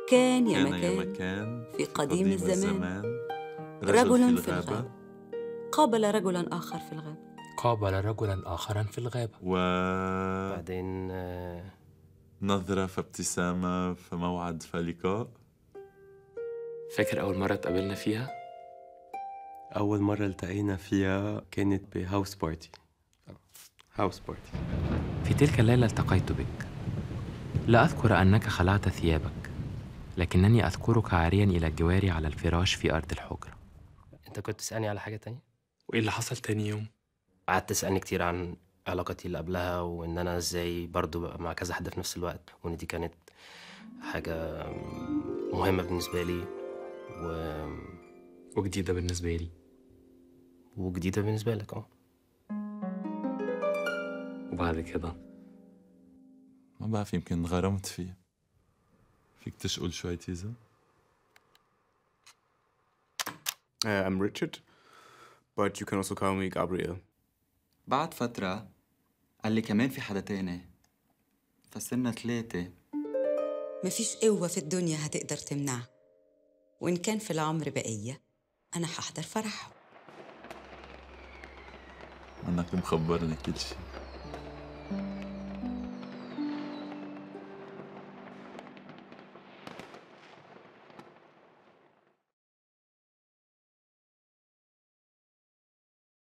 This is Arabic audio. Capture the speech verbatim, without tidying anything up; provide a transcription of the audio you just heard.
كان يا كان مكان, يا مكان في قديم, قديم الزمان, الزمان رجل في في الغابة, الغابة قابل رجلاً آخر في الغابة قابل رجلاً آخراً في الغابة و بعدين آه، نظرة فابتسامة فموعد فلقاء. فاكر أول مرة اتقابلنا فيها؟ أول مرة التقينا فيها كانت بهاوس بارتي هاوس بارتي في تلك الليلة التقيت بك. لا أذكر أنك خلعت ثيابك، لكنني أذكرك عارياً إلى جواري على الفراش في أرض الحجرة. انت كنت تسألني على حاجة تانية؟ وإيه اللي حصل تاني يوم؟ قعدت تسألني كتير عن علاقتي اللي قبلها، وإن أنا إزاي برضو بقى مع كذا حد في نفس الوقت، وإن دي كانت حاجة مهمة بالنسبة لي و... وجديدة بالنسبة لي. وجديدة بالنسبة لك. اه وبعد كده ما بعرف، يمكن انغرمت فيه. فيك تشقل شوي تيزا؟ Uh, I'm Richard, but you can also call me Gabriel. بعد فترة قال لي كمان في حدا تاني، فصرنا ثلاثة. مفيش قوة في الدنيا هتقدر تمنعه، وإن كان في العمر بقية أنا هحضر فرحه. انك مخبرني كل شي.